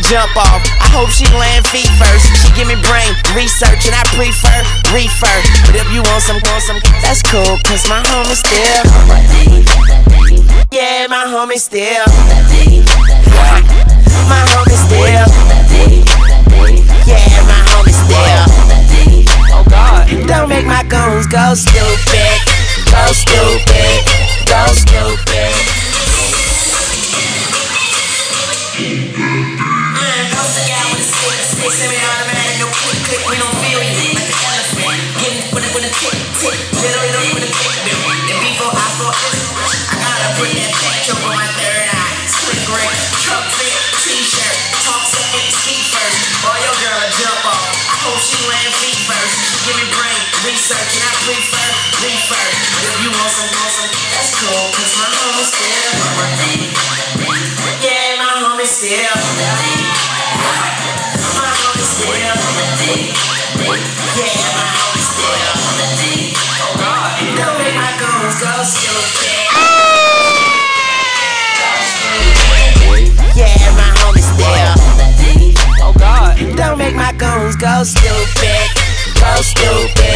jump off. I hope she land feet first. She give me brain research and I prefer reefer. But if you want some, that's cool, cause my homie still. Yeah, my homie still. My homie still. Yeah, my homie still. Oh God. Don't make my goons go stupid. Go stupid. Go stupid. Semi-automatic, no click, click, we don't feel you like the elephant. Getting with a tick, tick, little with a tick, and before I thought I gotta put that ketchup on my third eye. Split grip, truck fit, t-shirt, talk second, ski first. Boy, your girl a jump off. I hope she land feet first. She give me brain research and I prefer reefer. If you want some, that's cool, cause my homie still. Yeah, my homie still. Don't make my goons go stupid. Go stupid.